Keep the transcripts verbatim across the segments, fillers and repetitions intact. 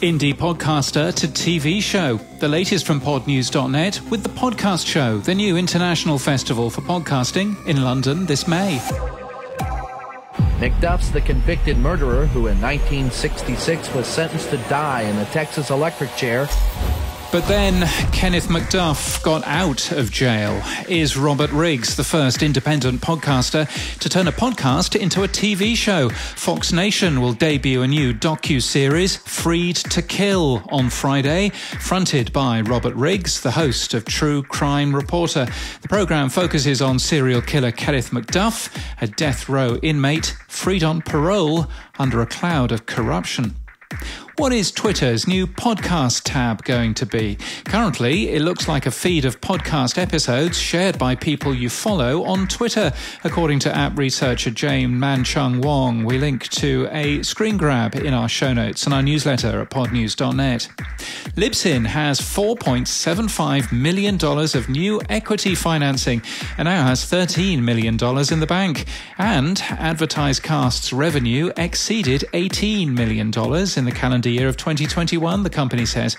Indie podcaster to T V show. The latest from pod news dot net with The Podcast Show, the new international festival for podcasting in London this May. Nick Duff's the convicted murderer who in nineteen sixty-six was sentenced to die in a Texas electric chair. But then Kenneth McDuff got out of jail. Is Robert Riggs the first independent podcaster to turn a podcast into a T V show? Fox Nation will debut a new docu-series, Freed to Kill, on Friday, fronted by Robert Riggs, the host of True Crime Reporter. The programme focuses on serial killer Kenneth McDuff, a death row inmate freed on parole under a cloud of corruption. What is Twitter's new podcast tab going to be? Currently, it looks like a feed of podcast episodes shared by people you follow on Twitter. According to app researcher Jane Man-Chung Wong, we link to a screen grab in our show notes and our newsletter at pod news dot net. Libsyn has four point seven five million dollars of new equity financing and now has thirteen million dollars in the bank. And AdvertiseCast's revenue exceeded eighteen million dollars in the calendar year of twenty twenty-one, the company says.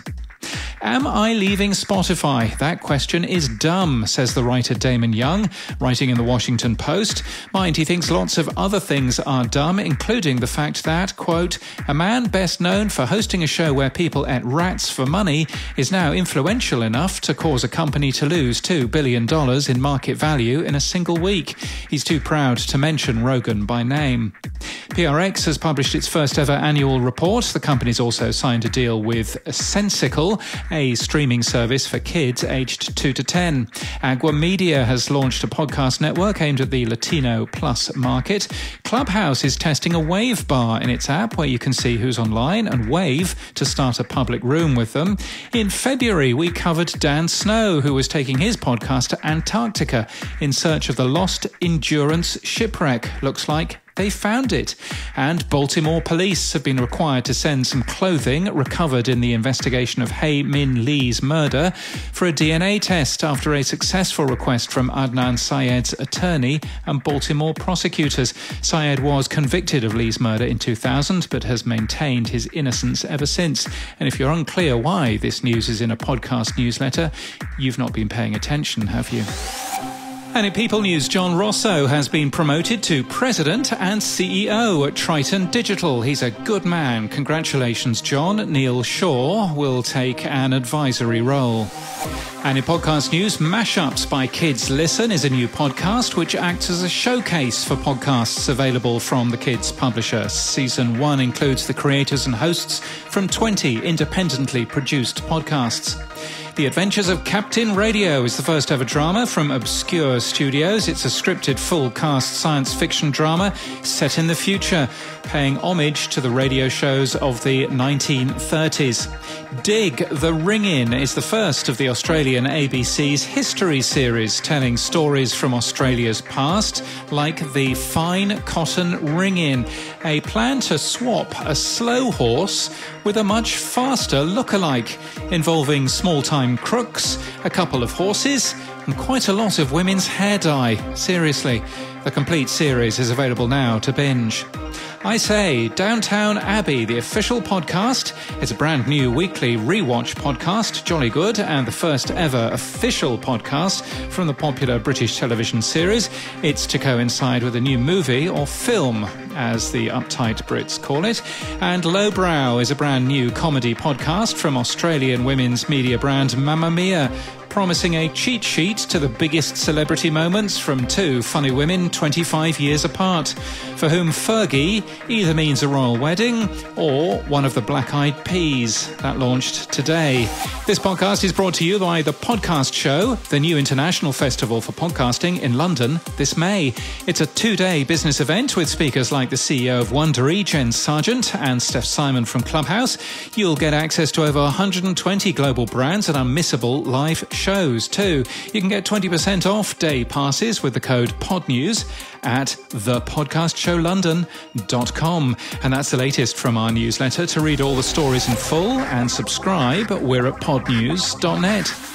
Am I leaving Spotify? That question is dumb, says the writer Damon Young, writing in the Washington Post. Mind, he thinks lots of other things are dumb, including the fact that, quote, a man best known for hosting a show where people ate rats for money is now influential enough to cause a company to lose two billion dollars in market value in a single week. He's too proud to mention Rogan by name. P R X has published its first ever annual report. The company's also signed a deal with Sensical, a streaming service for kids aged two to ten. Agua Media has launched a podcast network aimed at the Latino plus market. Clubhouse is testing a wave bar in its app where you can see who's online and wave to start a public room with them. In February, we covered Dan Snow, who was taking his podcast to Antarctica in search of the lost Endurance shipwreck. Looks like they found it. And Baltimore police have been required to send some clothing recovered in the investigation of Hae Min Lee's murder for a D N A test after a successful request from Adnan Syed's attorney and Baltimore prosecutors. Syed was convicted of Lee's murder in two thousand, but has maintained his innocence ever since. And if you're unclear why this news is in a podcast newsletter, you've not been paying attention, have you? And in People News, John Rosso has been promoted to President and C E O at Triton Digital. He's a good man. Congratulations, John. Neil Shaw will take an advisory role. And in podcast news, Mashups by Kids Listen is a new podcast which acts as a showcase for podcasts available from the Kids publisher. Season one includes the creators and hosts from twenty independently produced podcasts. The Adventures of Captain Radio is the first ever drama from Obscure Studios. It's a scripted full-cast science fiction drama set in the future, paying homage to the radio shows of the nineteen thirties. Dig the Ring-In is the first of the Australian A B C's history series, telling stories from Australia's past, like the Fine Cotton Ring-In, a plan to swap a slow horse with a much faster lookalike, involving small-time crooks, a couple of horses, and quite a lot of women's hair dye. Seriously, the complete series is available now to binge. I Say, Downtown Abbey, the official podcast, is a brand new weekly rewatch podcast, jolly good, and the first ever official podcast from the popular British television series. It's to coincide with a new movie, or film, as the uptight Brits call it. And Lowbrow is a brand new comedy podcast from Australian women's media brand Mamma Mia, promising a cheat sheet to the biggest celebrity moments from two funny women twenty-five years apart, for whom Fergie either means a royal wedding or one of the Black Eyed Peas. That launched today. This podcast is brought to you by The Podcast Show, the new international festival for podcasting in London this May. It's a two-day business event with speakers like the C E O of Wondery, Jen Sargent, and Steph Simon from Clubhouse. You'll get access to over one hundred twenty global brands and unmissable live shows too. You can get twenty percent off day passes with the code PODNEWS at the podcast show london dot com. And that's the latest from our newsletter. To read all the stories in full and subscribe, we're at pod news dot net.